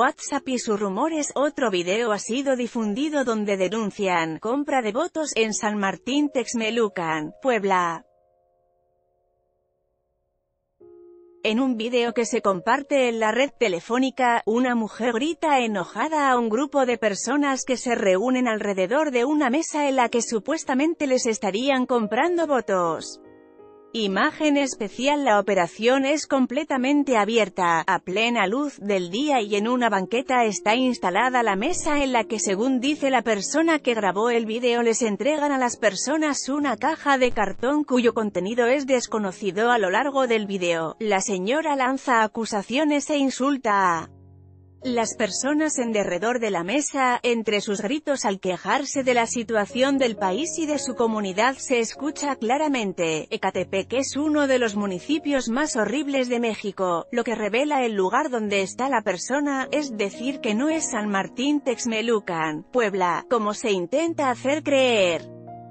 WhatsApp y sus rumores. Otro video ha sido difundido donde denuncian compra de votos en San Martín Texmelucan, Puebla. En un video que se comparte en la red telefónica, una mujer grita enojada a un grupo de personas que se reúnen alrededor de una mesa en la que supuestamente les estarían comprando votos. Imagen especial. La operación es completamente abierta, a plena luz del día, y en una banqueta está instalada la mesa en la que, según dice la persona que grabó el video, les entregan a las personas una caja de cartón cuyo contenido es desconocido. A lo largo del video, la señora lanza acusaciones e insulta a las personas en derredor de la mesa. Entre sus gritos al quejarse de la situación del país y de su comunidad se escucha claramente: Ecatepec es uno de los municipios más horribles de México, lo que revela el lugar donde está la persona, es decir, que no es San Martín Texmelucan, Puebla, como se intenta hacer creer.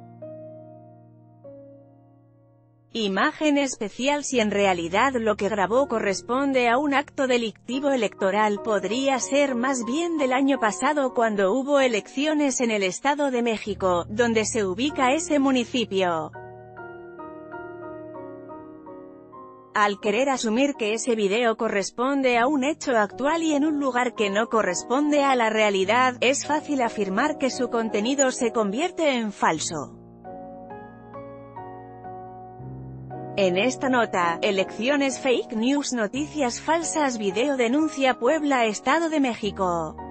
Imagen especial. Si en realidad lo que grabó corresponde a un acto delictivo electoral, podría ser más bien del año pasado, cuando hubo elecciones en el Estado de México, donde se ubica ese municipio. Al querer asumir que ese video corresponde a un hecho actual y en un lugar que no corresponde a la realidad, es fácil afirmar que su contenido se convierte en falso. En esta nota, elecciones fake news, noticias falsas, video denuncia Puebla, Estado de México.